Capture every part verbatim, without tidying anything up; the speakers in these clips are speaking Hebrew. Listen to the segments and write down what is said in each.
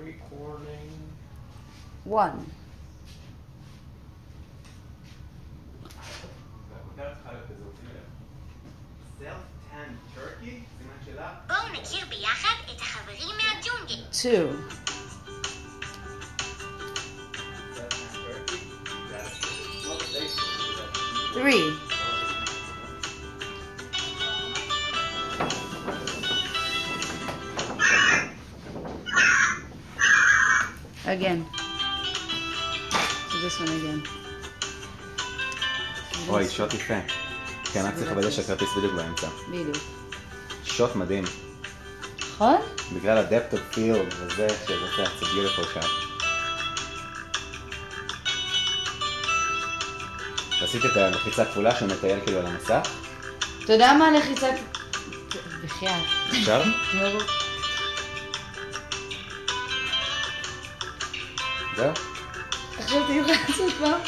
recording. One. בואו נכיר ביחד את החברים מהג'ונגל. Two. Three. Again. So this one again. אוי, שוט יפה. כן, רק צריך לוודא שהכרטיס בדיוק באמצע. בדיוק. שוט מדהים. נכון? בגלל ה-depth of field וזה שזה זה beautiful shot. ועשית את הלחיצה כפולה שהוא מטייל כאילו על המסך? אתה יודע מה הלחיצה? בחייאת. אפשר? נו. זהו? עכשיו תהיו לעשות פעם?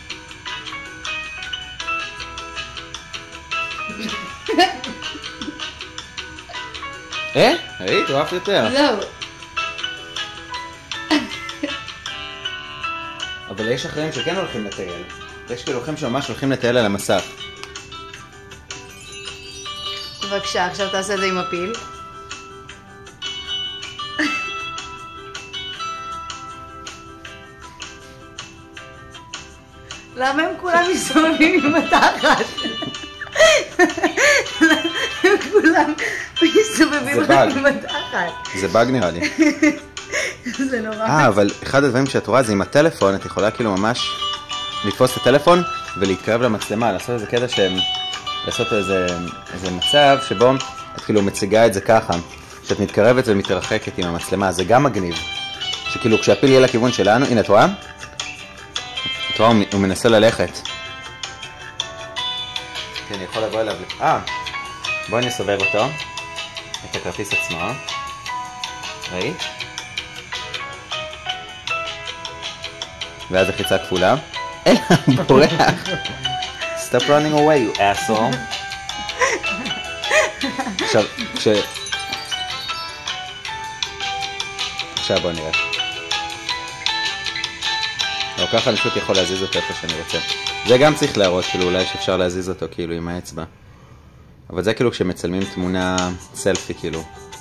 אה? היית, הוא אף יותר. זהו. אבל יש אחרים שכן הולכים לטייל. יש כאילו הולכים שממש הולכים לטייל על המסך. בבקשה, עכשיו תעשה את זה עם הפיל. למה הם כולם מסתובבים עם התחת? הם כולם מסתובבים רק עם התחת. זה באג נראה לי. זה נורא. אה, אבל אחד הדברים שאת רואה זה עם הטלפון, את יכולה כאילו ממש לתפוס את הטלפון ולהתקרב למצלמה, לעשות איזה קטע שהם, לעשות איזה, איזה מצב שבו את כאילו מציגה את זה ככה, שאת מתקרבת ומתרחקת עם המצלמה, זה גם מגניב. שכאילו כשהפיל יהיה לכיוון שלנו, הנה את רואה? את רואה, הוא מנסה ללכת. כן, אני יכול לבוא אליו. אה, בואי נסובב אותו, את הכרטיס עצמו. ראית? ואז החיצה כפולה. אין, בורח. Stop running away, you asshole. עכשיו, כש... עכשיו בוא נראה. לא, ככה אני פשוט יכול להזיז אותו איפה שאני רוצה. זה גם צריך להראות, כאילו אולי שאפשר להזיז אותו כאילו עם האצבע. אבל זה כאילו כשמצלמים תמונה סלפי כאילו.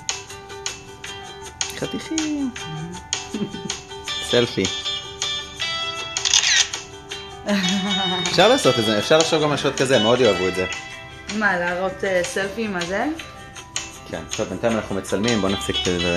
חתיכים. סלפי. אפשר לעשות את זה, אפשר לחשוב גם משהו כזה, מאוד יאהבו את זה. מה, להראות סלפי, מה זה? כן, עכשיו בינתיים אנחנו מצלמים, בואו נפסיק את זה.